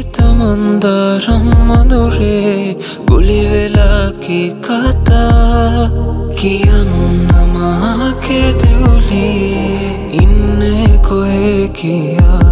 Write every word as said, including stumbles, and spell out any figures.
मंदारम मधुरे गुली वेला की कथा කියන්න මාගේ දෙවුලේ ඉන්නේ කොහේ කියා